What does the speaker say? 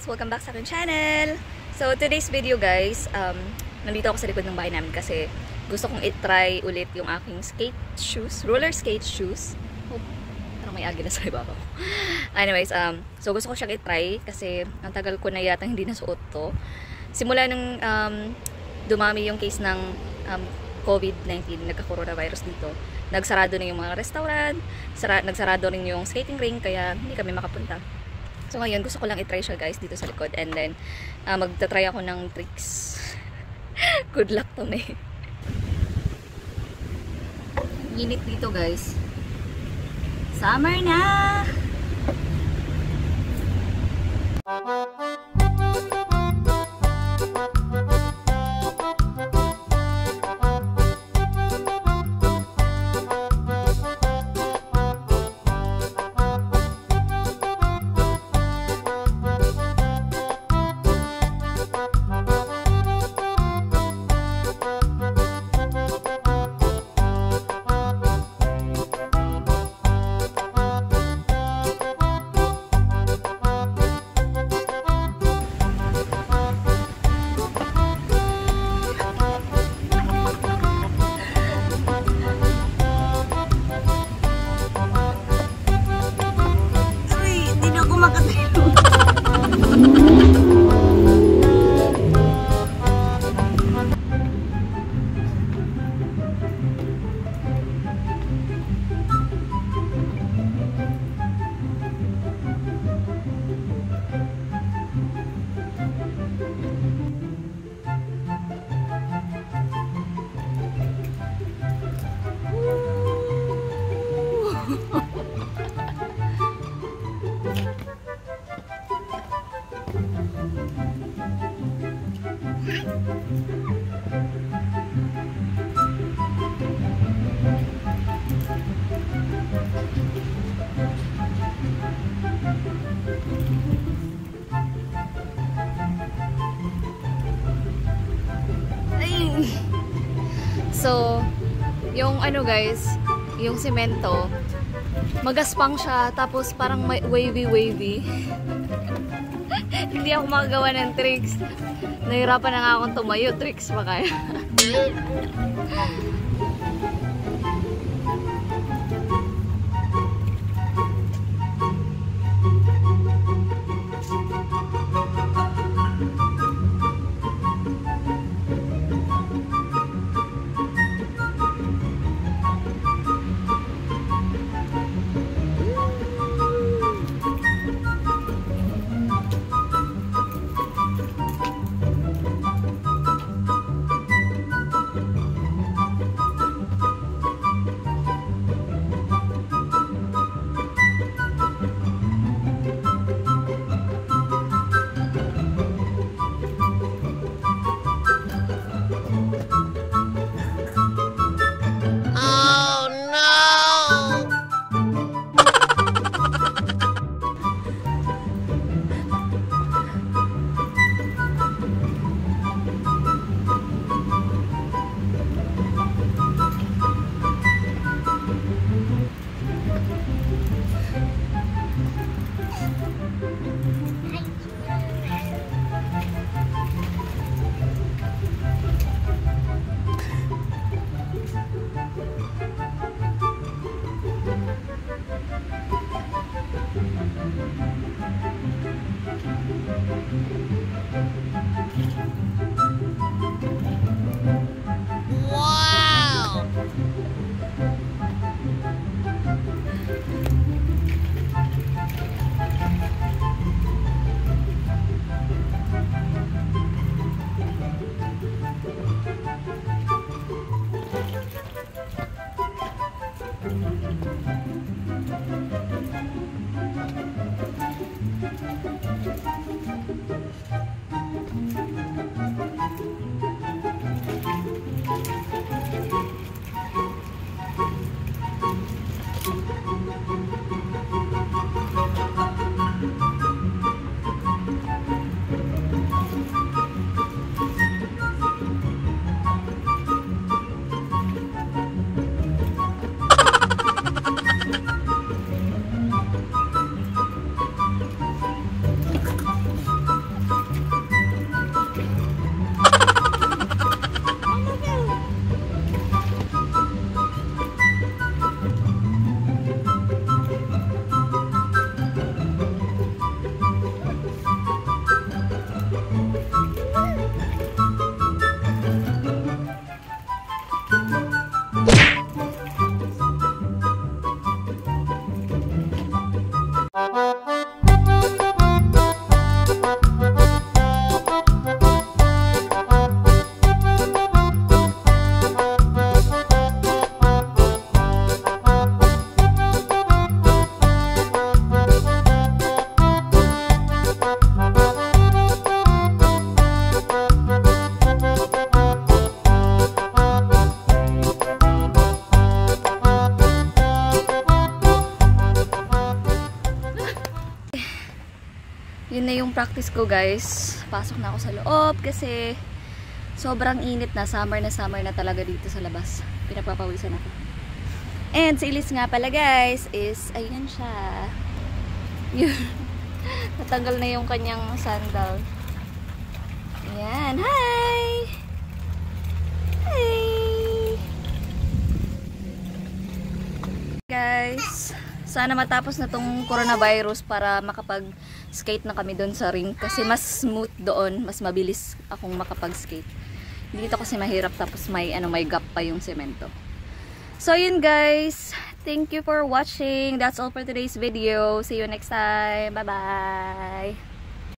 Welcome back sa aking channel! So, today's video guys, nandito ako sa likod ng bahay namin kasi gusto kong i-try ulit yung aking skate shoes, roller skate shoes. Oh, parang may agila sa iba ko. Anyways, so gusto ko siyang i-try kasi ang tagal ko na yata hindi nasuot to. Simula nung dumami yung case ng COVID-19, nagka-coronavirus dito, nagsarado na yung mga restaurant, nagsarado rin yung skating ring, kaya hindi kami makapunta. So ngayon, gusto ko lang i-try siya guys dito sa likod, and then magta-try ako ng tricks. Good luck to me. Init dito guys. Summer na! So, yung ano guys, yung semento, magaspang siya, tapos parang may wavy. Hindi ako makagawa ng tricks. Nahirapan na nga akong tumayo, tricks pa kaya. practice ko guys. Pasok na ako sa loob kasi sobrang init na. Summer na talaga dito sa labas. Pinagpapawisan ako. And si Elise nga pala guys is, ayun siya. Yun. Natanggal na yung kanyang sandal. Ayan. Hi! Hi! Guys, sana matapos na tong coronavirus para makapag-skate na kami doon sa ring. Kasi mas smooth doon. Mas mabilis akong makapag-skate. Dito kasi mahirap tapos may gap pa yung semento. So yun guys, thank you for watching. That's all for today's video. See you next time. Bye bye.